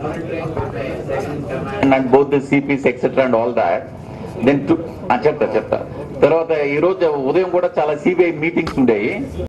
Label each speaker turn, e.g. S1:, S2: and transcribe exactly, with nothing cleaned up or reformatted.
S1: and both the C Ps et cetera and all that. Then to చెప్తా చెప్తా తర్వాత ఈ రోజు ఉదయం కూడా చాలా సిబిఐ మీటింగ్స్ ఉండేవి.